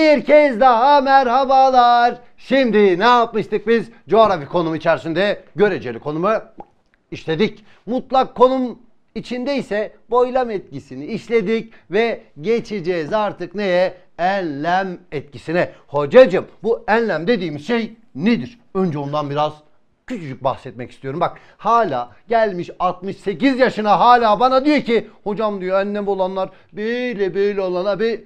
Bir kez daha merhabalar. Şimdi ne yapmıştık biz? Coğrafi konum içerisinde göreceli konumu işledik. Mutlak konum içinde ise boylam etkisini işledik ve geçeceğiz artık neye? Enlem etkisine. Hocacığım, bu enlem dediğimiz şey nedir? Önce ondan biraz küçücük bahsetmek istiyorum. Bak, hala gelmiş 68 yaşına hala bana diyor ki hocam diyor, enlem olanlar böyle olana bir...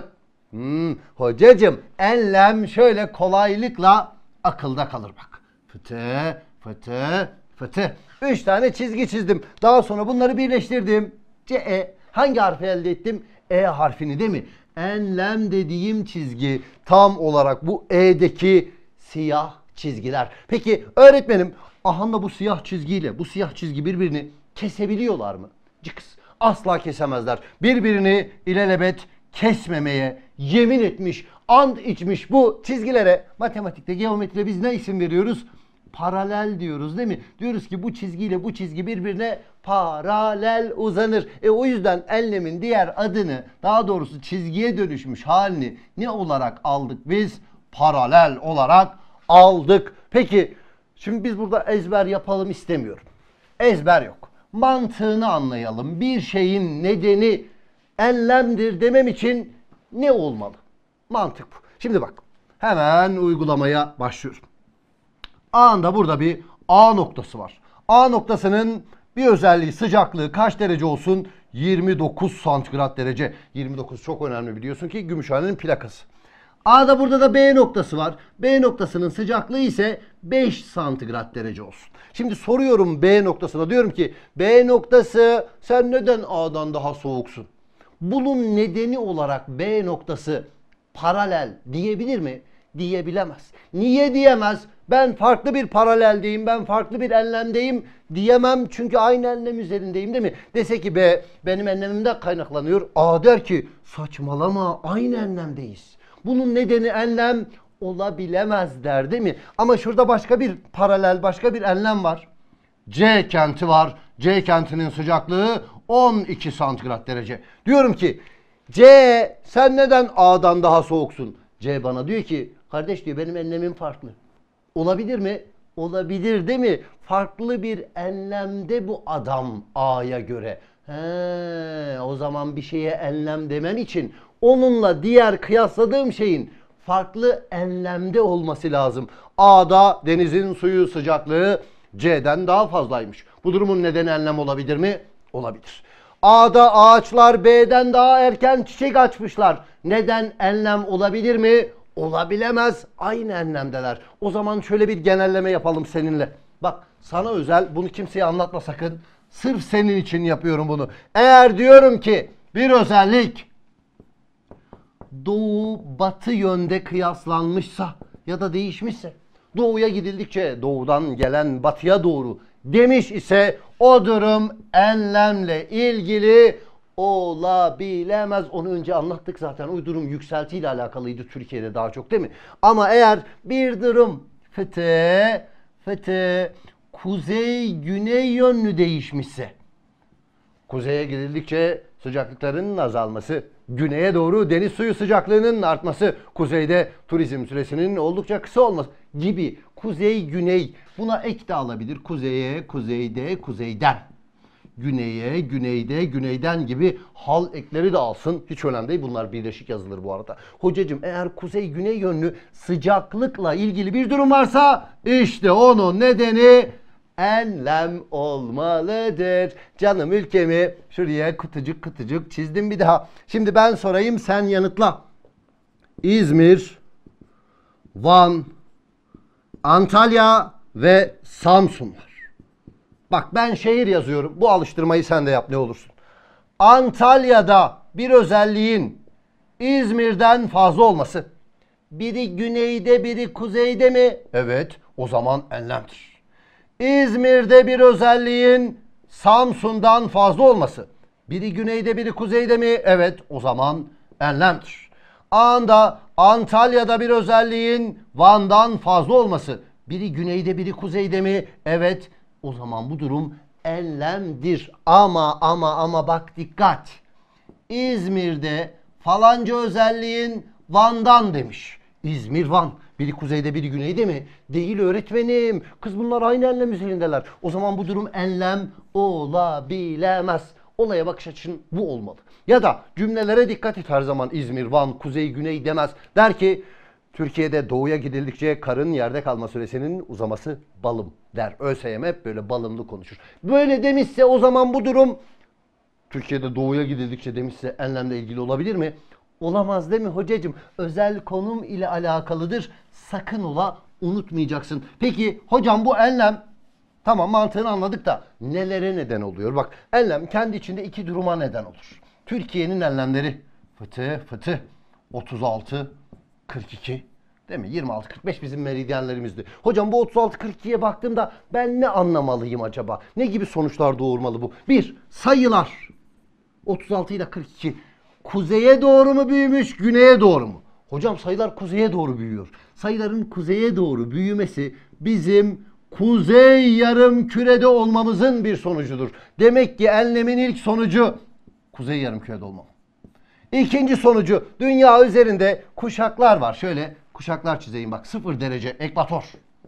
Hocacığım, enlem şöyle kolaylıkla akılda kalır bak. Fıtı fıtı fıtı. 3 tane çizgi çizdim. Daha sonra bunları birleştirdim. Hangi harfi elde ettim? E harfini, değil mi? Enlem dediğim çizgi tam olarak bu E'deki siyah çizgiler. Peki öğretmenim, ahanda bu siyah çizgiyle bu siyah çizgi birbirini kesebiliyorlar mı? Cıkız. Asla kesemezler. Birbirini ilelebet kesmemeye yemin etmiş, ant içmiş bu çizgilere matematikte, geometride biz ne isim veriyoruz? Paralel diyoruz, değil mi? Diyoruz ki bu çizgiyle bu çizgi birbirine paralel uzanır. O yüzden enlemin diğer adını, daha doğrusu çizgiye dönüşmüş halini ne olarak aldık biz? Paralel olarak aldık. Peki şimdi biz burada ezber yapalım istemiyorum. Ezber yok. Mantığını anlayalım. Bir şeyin nedeni enlemdir demem için ne olmalı? Mantık bu. Şimdi bak, hemen uygulamaya başlıyorum. A'nda burada bir A noktası var. A noktasının bir özelliği, sıcaklığı kaç derece olsun? 29 santigrat derece. 29 çok önemli, biliyorsun ki Gümüşhane'nin plakası. A'da burada da B noktası var. B noktasının sıcaklığı ise 5 santigrat derece olsun. Şimdi soruyorum B noktasına, diyorum ki B noktası, sen neden A'dan daha soğuksun? Bunun nedeni olarak B noktası paralel diyebilir mi? Diyebilemez. Niye diyemez? Ben farklı bir paraleldeyim, ben farklı bir enlemdeyim diyemem, çünkü aynı enlem üzerindeyim, değil mi? Dese ki B benim enlemimden kaynaklanıyor, A der ki saçmalama, aynı enlemdeyiz. Bunun nedeni enlem olabilemez der, değil mi? Ama şurada başka bir paralel, başka bir enlem var. C kenti var. C kentinin sıcaklığı 12 santigrat derece. Diyorum ki C, sen neden A'dan daha soğuksun? C bana diyor ki kardeş diyor, benim enlemim farklı. Olabilir mi? Olabilir, değil mi? Farklı bir enlemde bu adam A'ya göre. O zaman bir şeye enlem demem için onunla diğer kıyasladığım şeyin farklı enlemde olması lazım. A'da denizin suyu sıcaklığı C'den daha fazlaymış. Bu durumun nedeni enlem olabilir mi? Olabilir. A'da ağaçlar B'den daha erken çiçek açmışlar. Neden enlem olabilir mi? Olabilemez. Aynı enlemdeler. O zaman şöyle bir genelleme yapalım seninle. Bak, sana özel, bunu kimseye anlatma sakın. Sırf senin için yapıyorum bunu. Eğer diyorum ki bir özellik doğu batı yönde kıyaslanmışsa ya da değişmişse, doğuya gidildikçe doğudan gelen batıya doğru demiş ise o durum enlemle ilgili olabilemez. Onu önce anlattık zaten. O durum yükseltiyle alakalıydı Türkiye'de daha çok, değil mi? Ama eğer bir durum kuzey güney yönlü değişmişse, kuzeye gidildikçe sıcaklıkların azalması, güneye doğru deniz suyu sıcaklığının artması, kuzeyde turizm süresinin oldukça kısa olması gibi, kuzey güney, buna ek de alabilir. Kuzeye, kuzeyde, kuzeyden. Güneye, güneyde, güneyden gibi hal ekleri de alsın. Hiç önemli değil. Bunlar birleşik yazılır bu arada. Hocacığım, eğer kuzey güney yönlü sıcaklıkla ilgili bir durum varsa işte onun nedeni enlem olmalıdır. Canım ülkemi şuraya kutucuk kutucuk çizdim bir daha. Şimdi ben sorayım, sen yanıtla. İzmir, Van, Antalya ve Samsun var. Bak, ben şehir yazıyorum. Bu alıştırmayı sen de yap ne olursun. Antalya'da bir özelliğin İzmir'den fazla olması. Biri güneyde, biri kuzeyde mi? Evet, o zaman enlemdir. İzmir'de bir özelliğin Samsun'dan fazla olması. Biri güneyde, biri kuzeyde mi? Evet, o zaman enlemdir. Antalya'da bir özelliğin Van'dan fazla olması. Biri güneyde, biri kuzeyde mi? Evet, o zaman bu durum enlemdir. Ama bak, dikkat. İzmir'de falanca özelliğin Van'dan demiş. İzmir, Van. Biri kuzeyde biri güneyde mi? Değil öğretmenim. Kız bunlar aynı enlem üzerindeler. O zaman bu durum enlem olabilemez. Olaya bakış açın bu olmalı. Ya da cümlelere dikkat et her zaman. İzmir, Van, kuzey, güney demez. Der ki Türkiye'de doğuya gidildikçe karın yerde kalma süresinin uzaması balım der. ÖSYM hep böyle balımlı konuşur. Böyle demişse o zaman bu durum Türkiye'de doğuya gidildikçe demişse enlemle ilgili olabilir mi? Olamaz değil mi hocacığım? Özel konum ile alakalıdır. Sakın ola unutmayacaksın. Peki hocam bu enlem tamam mantığını anladık da nelere neden oluyor? Bak enlem kendi içinde iki duruma neden olur. Türkiye'nin enlemleri fıtı 36 42 değil mi? 26 45 bizim meridyenlerimizdi. Hocam bu 36 42'ye baktığımda ben ne anlamalıyım acaba? Ne gibi sonuçlar doğurmalı bu? Bir, sayılar. 36 ile 42 kuzeye doğru mu büyümüş, güneye doğru mu? Hocam sayılar kuzeye doğru büyüyor. Sayıların kuzeye doğru büyümesi bizim kuzey yarımkürede olmamızın bir sonucudur. Demek ki enlemin ilk sonucu kuzey yarımkürede olmam. İkinci sonucu dünya üzerinde kuşaklar var. Şöyle kuşaklar çizeyim bak. 0 derece ekvator.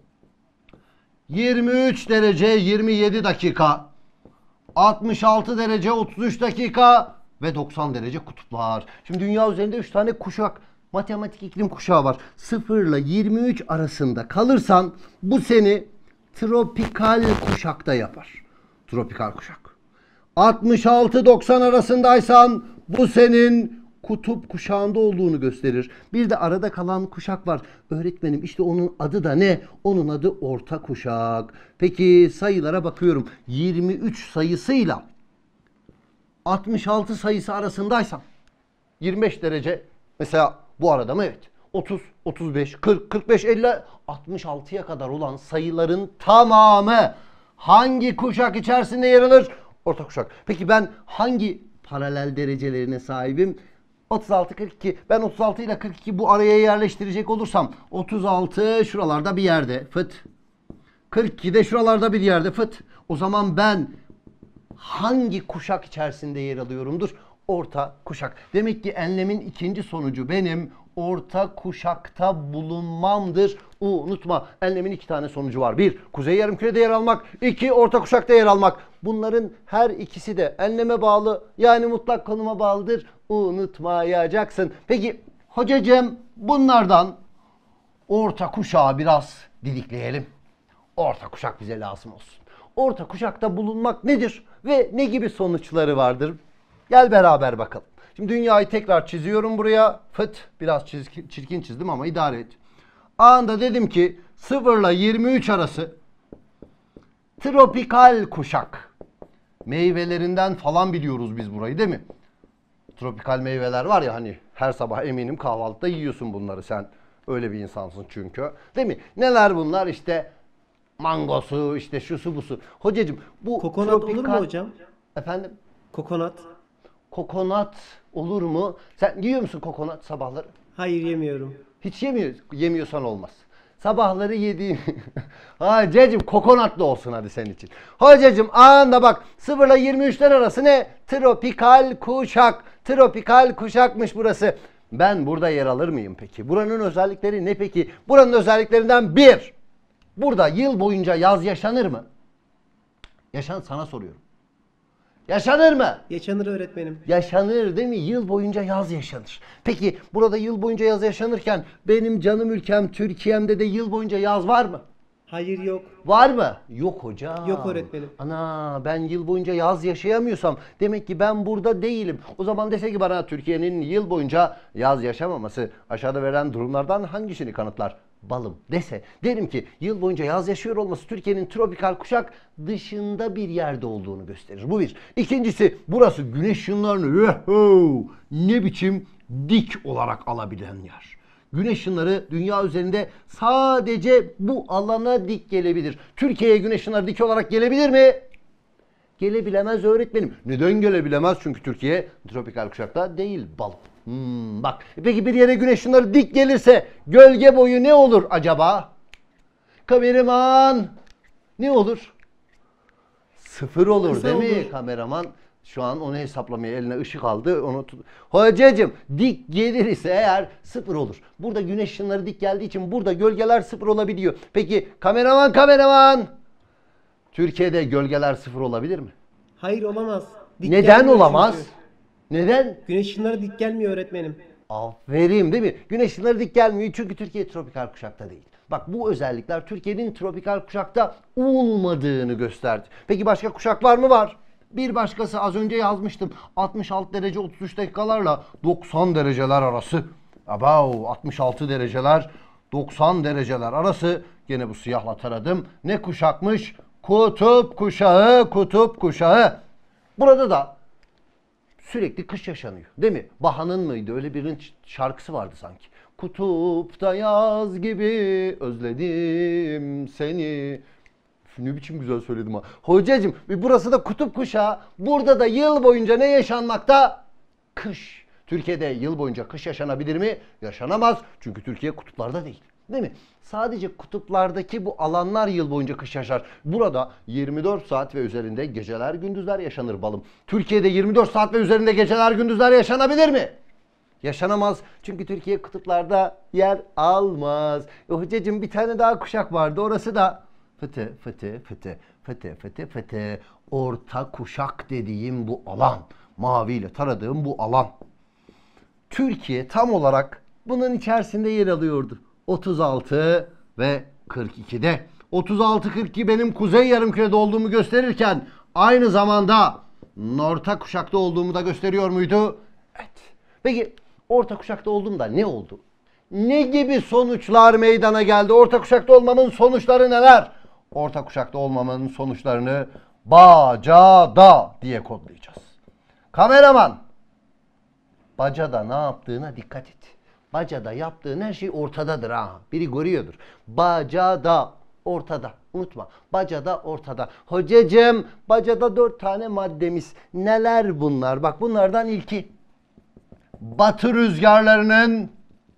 23 derece 27 dakika. 66 derece 33 dakika ve 90 derece kutuplar. Şimdi dünya üzerinde 3 tane kuşak, matematik iklim kuşağı var. 0 ile 23 arasında kalırsan bu seni tropikal kuşakta yapar. Tropikal kuşak. 66-90 arasındaysan bu senin kutup kuşağında olduğunu gösterir. Bir de arada kalan kuşak var. Öğretmenim işte onun adı da ne? Onun adı orta kuşak. Peki sayılara bakıyorum. 23 sayısıyla 66 sayısı arasındaysam 25 derece mesela bu arada mı? Evet. 30, 35, 40, 45, 50, 66'ya kadar olan sayıların tamamı hangi kuşak içerisinde yer alır? Orta kuşak. Peki ben hangi paralel derecelerine sahibim? 36, 42. Ben 36 ile 42 bu araya yerleştirecek olursam 36 şuralarda bir yerde fıt. 42 de şuralarda bir yerde fıt. O zaman ben hangi kuşak içerisinde yer alıyorumdur? Orta kuşak. Demek ki enlemin ikinci sonucu benim orta kuşakta bulunmamdır. Unutma enlemin iki tane sonucu var. Bir, kuzey yarımkürede yer almak. İki, orta kuşakta yer almak. Bunların her ikisi de enleme bağlı yani mutlak konuma bağlıdır. Unutmayacaksın. Peki hocacığım bunlardan orta kuşağı biraz didikleyelim. Orta kuşak bize lazım olsun. Orta kuşakta bulunmak nedir ve ne gibi sonuçları vardır? Gel beraber bakalım. Şimdi dünyayı tekrar çiziyorum buraya. Fıt biraz çirkin çizdim ama idare et. Anında dedim ki 0 ile 23 arası tropikal kuşak. Meyvelerinden falan biliyoruz biz burayı değil mi? Tropikal meyveler var ya hani her sabah eminim kahvaltıda yiyorsun bunları sen. Öyle bir insansın çünkü. Değil mi? Neler bunlar? İşte mangosu, işte şusu busu. Hocacığım bu Kokonat tropikal... olur mu hocam? Efendim? Kokonat. Kokonat olur mu? Sen yiyor musun kokonat sabahları? Hayır yemiyorum. Hiç yemiyorsan olmaz. Sabahları yediğim... Hocacığım kokonatlı olsun hadi senin için. Hocacığım anında bak 0 ile 23'ler arası ne? Tropikal kuşak. Tropikal kuşakmış burası. Ben burada yer alır mıyım peki? Buranın özellikleri ne peki? Buranın özelliklerinden bir. Burada yıl boyunca yaz yaşanır mı? Sana soruyorum. Yaşanır mı? Yaşanır öğretmenim. Yaşanır değil mi? Yıl boyunca yaz yaşanır. Peki burada yıl boyunca yaz yaşanırken benim canım ülkem Türkiye'mde de yıl boyunca yaz var mı? Hayır yok. Var mı? Yok hocam. Yok öğretmenim. Ana ben yıl boyunca yaz yaşayamıyorsam demek ki ben burada değilim. O zaman dese ki bana Türkiye'nin yıl boyunca yaz yaşamaması aşağıda verilen durumlardan hangisini kanıtlar? Balım dese derim ki yıl boyunca yaz yaşıyor olması Türkiye'nin tropikal kuşak dışında bir yerde olduğunu gösterir. Bu bir. İkincisi burası güneş ışınlarını ne biçim dik olarak alabilen yer. Güneş ışınları dünya üzerinde sadece bu alana dik gelebilir. Türkiye'ye güneş ışınları dik olarak gelebilir mi? Gelebilemez öğretmenim. Neden gelebilemez? Çünkü Türkiye tropikal kuşakta değil balım. Bak peki bir yere güneş ışınları dik gelirse gölge boyu ne olur acaba? Kameraman ne olur? Sıfır olur Kısa değil mi olur. kameraman? Şu an onu hesaplamaya eline ışık aldı. Onu Hocacığım dik gelirse eğer 0 olur. Burada güneş ışınları dik geldiği için burada gölgeler 0 olabiliyor. Peki kameraman. Türkiye'de gölgeler 0 olabilir mi? Hayır, olamaz. Dik Neden gelmiyor olamaz? çünkü. Neden? Güneş ışınları dik gelmiyor öğretmenim. Aferin, değil mi? Güneş ışınları dik gelmiyor çünkü Türkiye tropikal kuşakta değil. Bak bu özellikler Türkiye'nin tropikal kuşakta olmadığını gösterdi. Peki başka kuşak var mı? Var. Bir başkası az önce yazmıştım. 66 derece 33 dakikalarla 90 dereceler arası. Abav 66 dereceler 90 dereceler arası. Gene bu siyahla taradım. Ne kuşakmış? Kutup kuşağı. Burada da sürekli kış yaşanıyor. Değil mi? Baha'nın mıydı? Öyle birinin şarkısı vardı sanki. Kutupta yaz gibi özledim seni. Ne biçim güzel söyledim ha. Hocacığım burası da kutup kuşağı. Burada da yıl boyunca ne yaşanmakta? Kış. Türkiye'de yıl boyunca kış yaşanabilir mi? Yaşanamaz. Çünkü Türkiye kutuplarda değil. Değil mi? Sadece kutuplardaki bu alanlar yıl boyunca kış yaşar. Burada 24 saat ve üzerinde geceler gündüzler yaşanır balım. Türkiye'de 24 saat ve üzerinde geceler gündüzler yaşanabilir mi? Yaşanamaz. Çünkü Türkiye kutuplarda yer almaz. Hocacığım bir tane daha kuşak vardı. Orası da fıtı. Orta kuşak dediğim bu alan. Maviyle taradığım bu alan. Türkiye tam olarak bunun içerisinde yer alıyordu. 36 ve 42'de. 36-42 benim kuzey yarımkürede olduğumu gösterirken aynı zamanda orta kuşakta olduğumu da gösteriyor muydu? Evet. Peki orta kuşakta olduğumda ne oldu? Ne gibi sonuçlar meydana geldi? Orta kuşakta olmamın sonuçları neler? Orta kuşakta olmamın sonuçlarını bacada diye kodlayacağız. Kameraman, bacada ne yaptığına dikkat et. Bacada yaptığın her şey ortadadır ha. Biri görüyordur. Bacada ortada. Unutma. Bacada ortada. Hocacığım bacada 4 tane maddemiz. Neler bunlar? Bak bunlardan ilki. Batı rüzgarlarının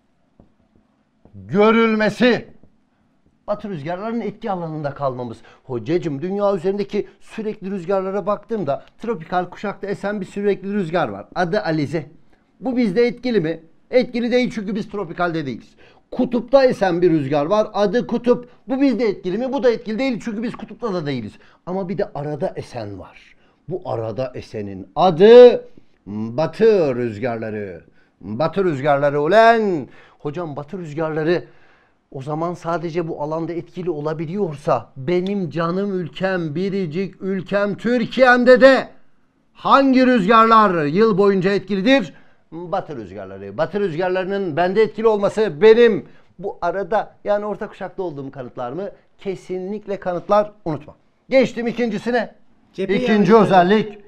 görülmesi. Batı rüzgarlarının etki alanında kalmamız. Hocacığım dünya üzerindeki sürekli rüzgarlara baktığımda tropikal kuşakta esen bir sürekli rüzgar var. Adı Alize. Bu bizde etkili mi? Etkili değil çünkü biz tropikalde değiliz. Kutupta esen bir rüzgar var. Adı kutup. Bu bizde etkili mi? Bu da etkili değil çünkü biz kutupta da değiliz. Ama bir de arada esen var. Bu arada esenin adı batı rüzgarları. Batı rüzgarları ulen. Hocam batı rüzgarları o zaman sadece bu alanda etkili olabiliyorsa benim canım ülkem, biricik ülkem Türkiye'mde de hangi rüzgarlar yıl boyunca etkilidir? Batı rüzgarları. Batı rüzgarlarının bende etkili olması benim bu arada yani orta kuşakta olduğum kanıtlar mı? Kesinlikle kanıtlar, unutma. Geçtim ikincisine. İkinci özellik.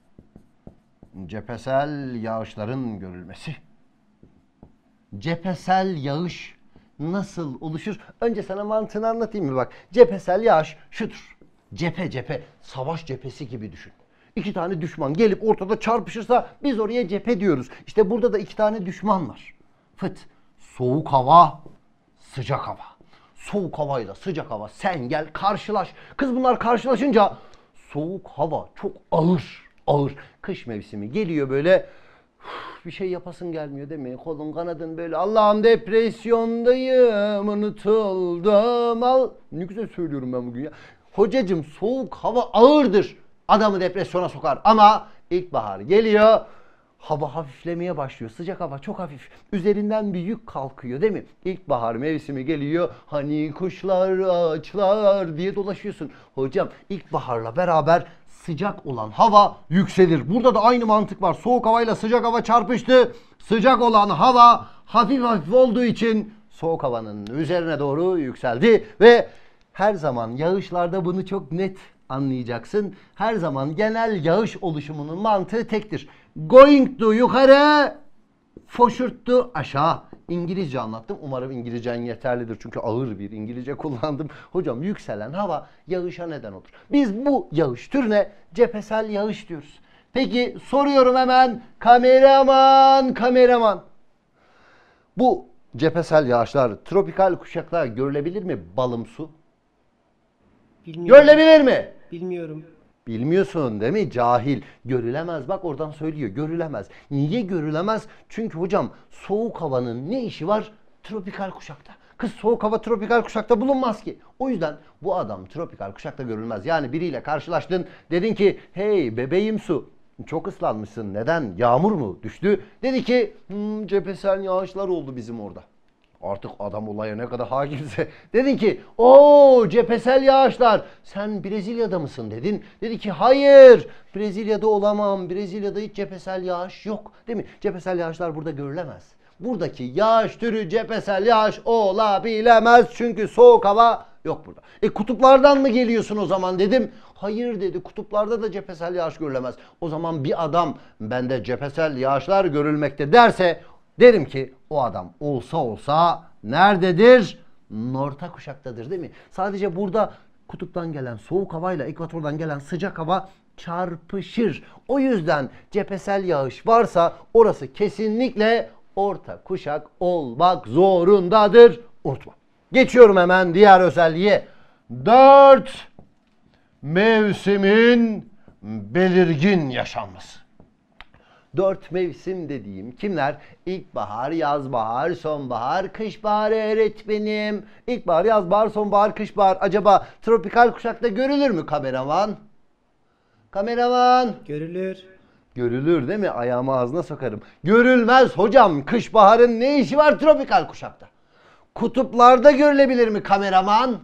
Cephesel yağışların görülmesi. Cephesel yağış nasıl oluşur? Önce sana mantığını anlatayım mı bak. Cephesel yağış şudur. Cephe, savaş cephesi gibi düşün. İki tane düşman gelip ortada çarpışırsa biz oraya cephe diyoruz. İşte burada da iki tane düşman var. Soğuk hava, sıcak hava. Soğuk havayla sıcak hava sen gel karşılaş. Kız bunlar karşılaşınca soğuk hava çok ağır. Kış mevsimi geliyor böyle bir şey yapasın gelmiyor değil mi? Kolun kanadın böyle Allah'ım depresyondayım unutuldum al. Ne güzel söylüyorum ben bugün ya. Hocacığım soğuk hava ağırdır. Adamı depresyona sokar ama ilkbahar geliyor. Hava hafiflemeye başlıyor. Sıcak hava çok hafif. Üzerinden bir yük kalkıyor değil mi? İlkbahar mevsimi geliyor. Hani kuşlar ağaçlar diye dolaşıyorsun. Hocam ilkbaharla beraber sıcak olan hava yükselir. Burada da aynı mantık var. Soğuk havayla sıcak hava çarpıştı. Sıcak olan hava hafif olduğu için soğuk havanın üzerine doğru yükseldi ve her zaman yağışlarda bunu çok net anlayacaksın. Her zaman genel yağış oluşumunun mantığı tektir. Going to yukarı, forward to aşağı. İngilizce anlattım. Umarım İngilizcen yeterlidir. Çünkü ağır bir İngilizce kullandım. Hocam yükselen hava yağışa neden olur. Biz bu yağış türüne cephesel yağış diyoruz. Peki soruyorum hemen kameraman. Bu cephesel yağışlar tropikal kuşakta görülebilir mi balımsu? Bilmiyorum. Görülebilir mi? Bilmiyorum. Bilmiyorsun değil mi? Cahil. Görülemez. Bak oradan söylüyor. Görülemez. Niye görülemez? Çünkü hocam soğuk havanın ne işi var? Tropikal kuşakta. Kız soğuk hava tropikal kuşakta bulunmaz ki. O yüzden bu adam tropikal kuşakta görülmez. Yani biriyle karşılaştın. Dedin ki hey bebeğim su. Çok ıslanmışsın. Neden? Yağmur mu düştü? Dedi ki cephesel yağışlar oldu bizim orada. Artık adam olaya ne kadar hakimse. Dedin ki o cephesel yağışlar. Sen Brezilya'da mısın dedin. Dedi ki hayır Brezilya'da olamam. Brezilya'da hiç cephesel yağış yok. Değil mi? Cephesel yağışlar burada görülemez. Buradaki yağış türü cephesel yağış olabilemez. Çünkü soğuk hava yok burada. Kutuplardan mı geliyorsun o zaman dedim. Hayır dedi, kutuplarda da cephesel yağış görülemez. O zaman bir adam bende cephesel yağışlar görülmekte derse derim ki o adam olsa olsa nerededir? Orta kuşaktadır değil mi? Sadece burada kutuptan gelen soğuk havayla ekvatordan gelen sıcak hava çarpışır. O yüzden cephesel yağış varsa orası kesinlikle orta kuşak olmak zorundadır. Unutma. Geçiyorum hemen diğer özelliğe. 4 mevsimin belirgin yaşanması. 4 mevsim dediğim kimler? İlkbahar, yazbahar, sonbahar, kışbahar öğretmenim. İlkbahar, yazbahar, sonbahar, kışbahar. Acaba tropikal kuşakta görülür mü kameraman? Kameraman. Görülür. Görülür değil mi? Ayağımı ağzına sokarım. Görülmez hocam. Kışbaharın ne işi var tropikal kuşakta? Kutuplarda görülebilir mi kameraman?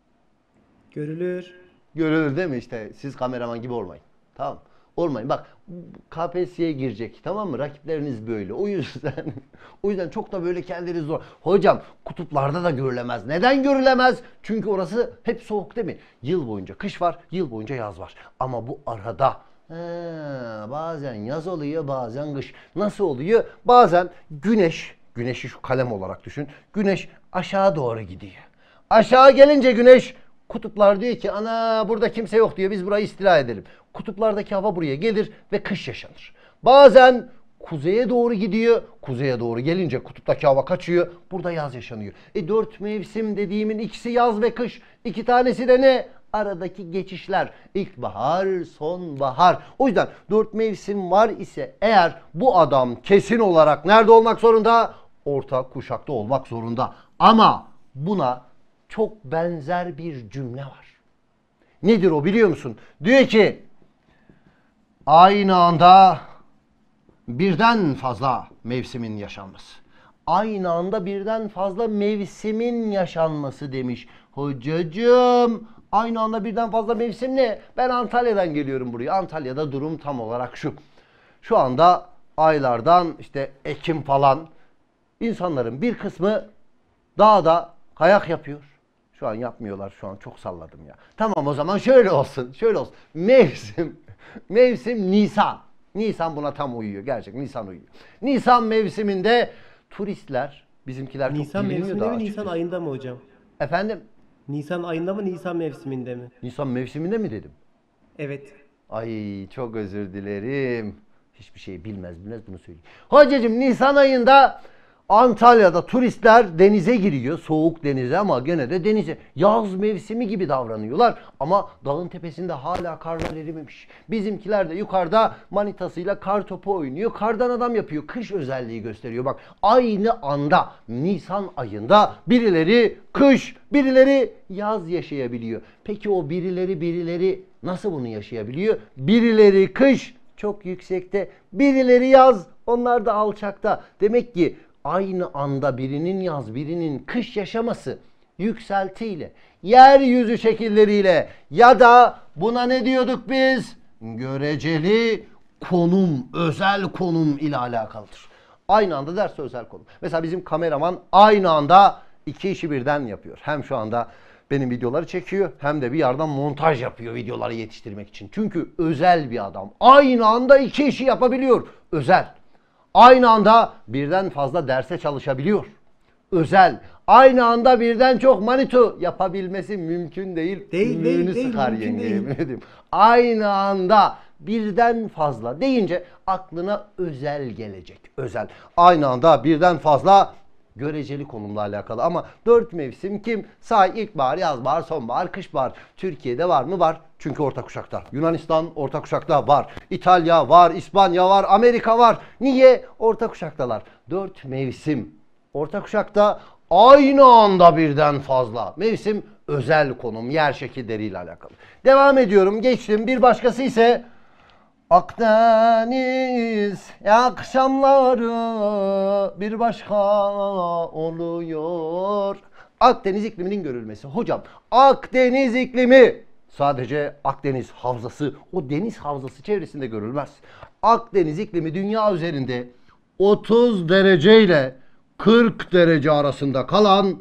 Görülür. Görülür değil mi? İşte siz kameraman gibi olmayın. Tamam. Olmayın. Bak KPSS'ye girecek. Tamam mı? Rakipleriniz böyle. O yüzden çok da böyle kendileri zor. Hocam kutuplarda da görülemez. Neden görülemez? Çünkü orası hep soğuk değil mi? Yıl boyunca kış var, yıl boyunca yaz var. Ama bu arada bazen yaz oluyor, bazen kış. Nasıl oluyor? Bazen güneşi şu kalem olarak düşün. Güneş aşağı doğru gidiyor. Aşağı gelince güneş kutuplar diyor ki ana burada kimse yok diyor, biz burayı istila edelim. Kutuplardaki hava buraya gelir ve kış yaşanır. Bazen kuzeye doğru gidiyor. Kuzeye doğru gelince kutuptaki hava kaçıyor. Burada yaz yaşanıyor. 4 mevsim dediğimin ikisi yaz ve kış. 2 tanesi de ne? Aradaki geçişler. İlkbahar, sonbahar. O yüzden 4 mevsim var ise eğer bu adam kesin olarak nerede olmak zorunda? Orta kuşakta olmak zorunda. Ama buna çok benzer bir cümle var. Nedir o biliyor musun? Diyor ki aynı anda birden fazla mevsimin yaşanması. Aynı anda birden fazla mevsimin yaşanması demiş. Hocacığım aynı anda birden fazla mevsim ne? Ben Antalya'dan geliyorum buraya. Antalya'da durum tam olarak şu. Şu anda aylardan işte Ekim falan insanların bir kısmı dağda kayak yapıyor. Şu an yapmıyorlar. Şu an çok salladım ya. Tamam o zaman şöyle olsun. Şöyle olsun. Mevsim Nisan. Nisan buna tam uyuyor. Gerçekten Nisan uyuyor. Nisan mevsiminde turistler, bizimkiler çok Nisan biliniyor mevsiminde da mi Nisan açıkçası. ayında mı hocam? Efendim? Nisan ayında mı Nisan mevsiminde mi? Nisan mevsiminde mi dedim? Evet. Ay çok özür dilerim. Hiçbir şey bilmez bunu söyleyeyim. Hocacığım Nisan ayında Antalya'da turistler denize giriyor. Soğuk denize ama gene de denize. Yaz mevsimi gibi davranıyorlar. Ama dağın tepesinde hala karlar erimemiş. Bizimkiler de yukarıda manitasıyla kar topu oynuyor. Kardan adam yapıyor. Kış özelliği gösteriyor. Bak aynı anda Nisan ayında birileri kış, birileri yaz yaşayabiliyor. Peki o birileri nasıl bunu yaşayabiliyor? Birileri kış çok yüksekte, birileri yaz onlar da alçakta. Demek ki aynı anda birinin yaz, birinin kış yaşaması yükseltiyle, yeryüzü şekilleriyle ya da buna ne diyorduk biz? Göreceli konum, özel konum ile alakalıdır. Aynı anda derse özel konum. Mesela bizim kameraman aynı anda 2 işi birden yapıyor. Hem şu anda benim videoları çekiyor hem de bir yerden montaj yapıyor videoları yetiştirmek için. Çünkü özel bir adam. Aynı anda 2 işi yapabiliyor. Özel. Aynı anda birden fazla derse çalışabiliyor. Özel. Aynı anda birden çok manito yapabilmesi mümkün değil. Değil, Sıkar mümkün yenge, değil. yemin ediyorum. Aynı anda birden fazla deyince aklına özel gelecek. Özel. Aynı anda birden fazla göreceli konumla alakalı. Ama 4 mevsim kim? Say: ilkbahar, yazbahar, sonbahar, kışbahar. Türkiye'de var mı? Var. Çünkü orta kuşakta. Yunanistan orta kuşakta var. İtalya var, İspanya var, Amerika var. Niye? Orta kuşaktalar. 4 mevsim orta kuşakta, aynı anda birden fazla mevsim, özel konum, yer şekilleriyle alakalı. Devam ediyorum. Geçtim. Bir başkası ise Akdeniz akşamları bir başka oluyor. Akdeniz ikliminin görülmesi. Hocam, Akdeniz iklimi sadece Akdeniz havzası, o deniz havzası çevresinde görülmez. Akdeniz iklimi dünya üzerinde 30 derece ile 40 derece arasında kalan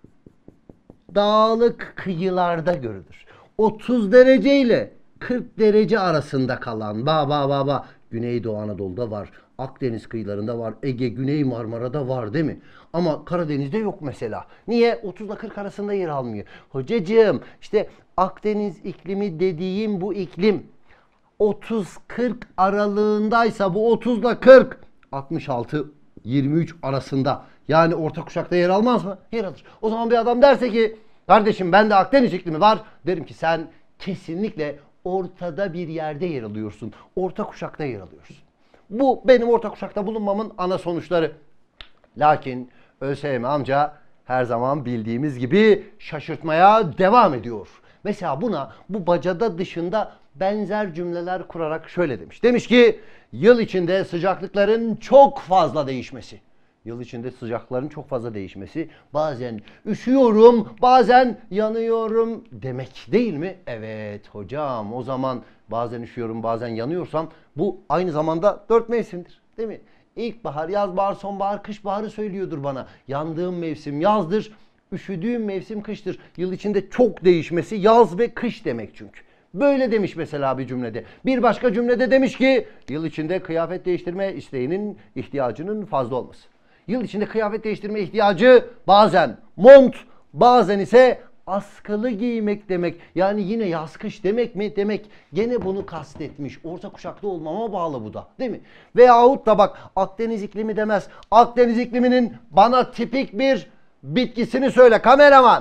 dağlık kıyılarda görülür. 30 derece ile 40 derece arasında kalan Güneydoğu Anadolu'da var. Akdeniz kıyılarında var. Ege, Güney Marmara'da var değil mi? Ama Karadeniz'de yok mesela. Niye? 30 ile 40 arasında yer almıyor. Hocacığım, işte Akdeniz iklimi dediğim bu iklim 30-40 aralığındaysa, bu 30 ile 40 66-23 arasında, yani orta kuşakta yer almaz mı? Yer alır. O zaman bir adam derse ki kardeşim bende Akdeniz iklimi var, derim ki sen kesinlikle ortada bir yerde yer alıyorsun. Orta kuşakta yer alıyorsun. Bu benim orta kuşakta bulunmamın ana sonuçları. Lakin ÖSYM amca her zaman bildiğimiz gibi şaşırtmaya devam ediyor. Mesela buna bu bacada dışında benzer cümleler kurarak şöyle demiş. Demiş ki yıl içinde sıcaklıkların çok fazla değişmesi. Yıl içinde sıcaklıkların çok fazla değişmesi, bazen üşüyorum, bazen yanıyorum demek değil mi? Evet hocam, o zaman bazen üşüyorum, bazen yanıyorsam bu aynı zamanda 4 mevsimdir, değil mi? İlkbahar, yazbahar, sonbahar, kışbaharı söylüyordur bana. Yandığım mevsim yazdır, üşüdüğüm mevsim kıştır. Yıl içinde çok değişmesi yaz ve kış demek çünkü. Böyle demiş mesela bir cümlede. Bir başka cümlede demiş ki yıl içinde kıyafet değiştirme isteğinin, ihtiyacının fazla olması. Yıl içinde kıyafet değiştirme ihtiyacı bazen mont, bazen ise askılı giymek demek. Yani yine yaz kış demek mi? Demek. Gene bunu kastetmiş. Orta kuşakta olmama bağlı bu da, değil mi? Veyahut da bak, Akdeniz iklimi demez. Akdeniz ikliminin bana tipik bir bitkisini söyle kameraman.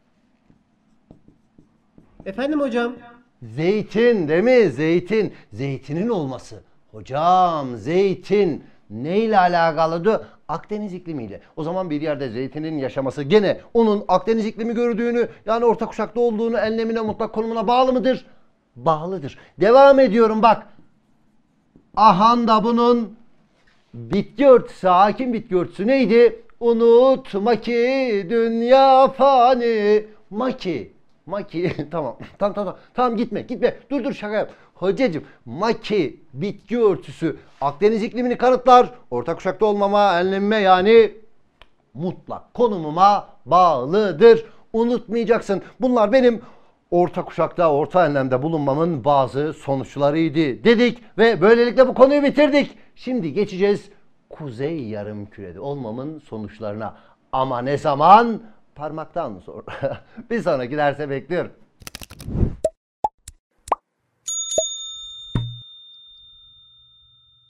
Efendim hocam? Zeytin, değil mi? Zeytin. Zeytinin olması. Hocam, zeytin neyle alakalıdır? Akdeniz iklimiyle. O zaman bir yerde zeytinin yaşaması gene onun Akdeniz iklimi gördüğünü, yani orta kuşakta olduğunu, enlemine, mutlak konumuna bağlı mıdır? Bağlıdır. Devam ediyorum bak. Ahan da bunun bitki örtüsü, hakim bitki örtüsü neydi? Unutma ki dünya fani. Maki. Tamam gitme. Dur şaka yap. Hocacığım, maki bitki örtüsü Akdeniz iklimini kanıtlar. Orta kuşakta olmama, enlenme, yani mutlak konumuma bağlıdır. Unutmayacaksın. Bunlar benim orta kuşakta, orta enlemde bulunmamın bazı sonuçlarıydı dedik ve böylelikle bu konuyu bitirdik. Şimdi geçeceğiz kuzey yarımkürede olmamın sonuçlarına. Ama ne zaman? Parmaktan sonra. Bir sonraki derse bekliyorum.